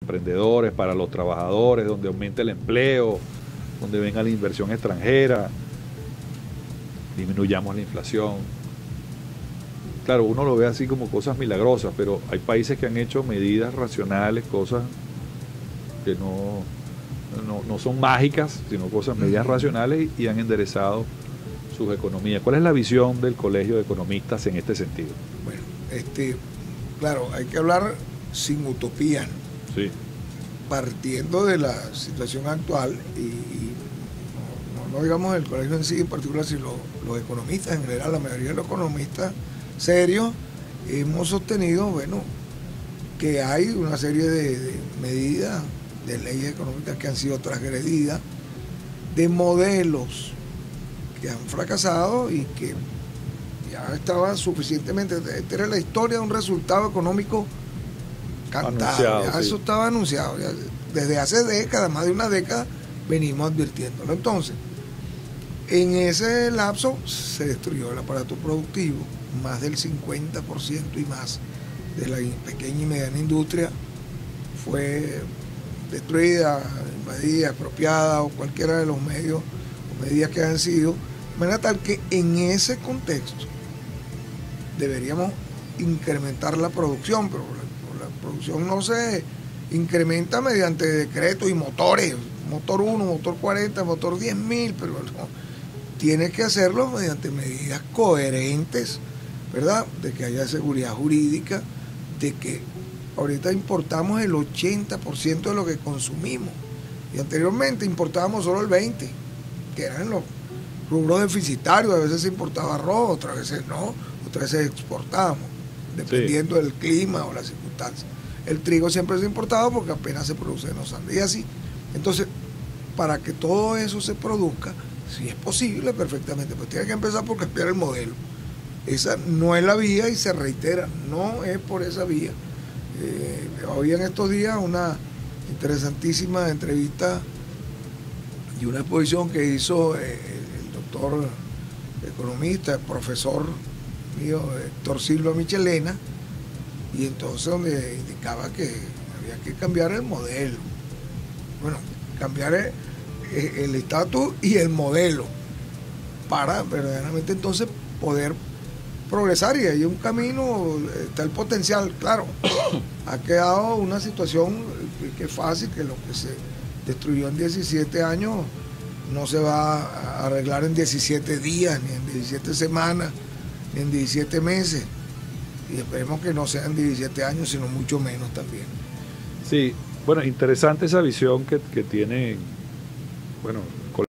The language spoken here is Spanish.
emprendedores, para los trabajadores, donde aumente el empleo, donde venga la inversión extranjera, disminuyamos la inflación. Claro, uno lo ve así como cosas milagrosas, pero hay países que han hecho medidas racionales, cosas que no son mágicas, sino medidas racionales, y han enderezado sus economías. ¿Cuál es la visión del Colegio de Economistas en este sentido? Bueno, claro, hay que hablar sin utopía, ¿no? Sí. Partiendo de la situación actual, y no digamos el colegio en sí en particular, sino los economistas en general, la mayoría de los economistas serios, hemos sostenido, bueno, que hay una serie de medidas, de leyes económicas que han sido transgredidas, de modelos que han fracasado y que ya estaba suficientemente. Esta era la historia de un resultado económico cantado, ya sí. Eso estaba anunciado, ya desde hace décadas, más de una década, venimos advirtiéndolo. Entonces, en ese lapso se destruyó el aparato productivo, más del 50% y más de la pequeña y mediana industria fue destruida, invadida, expropiada, o cualquiera de los medios o medidas que han sido, de manera tal que en ese contexto deberíamos incrementar la producción, pero la producción no se incrementa mediante decretos y motores, motor 1, motor 40, motor 10.000, pero no, tiene que hacerlo mediante medidas coherentes, ¿verdad? De que haya seguridad jurídica, de que ahorita importamos el 80% de lo que consumimos, y anteriormente importábamos solo el 20%, que eran los rubros deficitarios. A veces se importaba arroz, otras veces no, otras veces exportábamos, dependiendo del clima o las circunstancias. El trigo siempre se importaba porque apenas se produce en los Andes, y así. Entonces, para que todo eso se produzca, si es posible, perfectamente, pues tiene que empezar por cambiar el modelo. Esa no es la vía, y se reitera, no es por esa vía. Hoy en estos días una interesantísima entrevista y una exposición que hizo el doctor economista, el profesor mío, Héctor Silva Michelena, y entonces donde indicaba que había que cambiar el modelo. Bueno, cambiar el estatus y el modelo para verdaderamente entonces poder progresar, y hay un camino, está el potencial, claro. Ha quedado una situación que es fácil, que lo que se destruyó en 17 años no se va a arreglar en 17 días, ni en 17 semanas, ni en 17 meses, y esperemos que no sean 17 años, sino mucho menos también. Sí, bueno, interesante esa visión que tiene, bueno,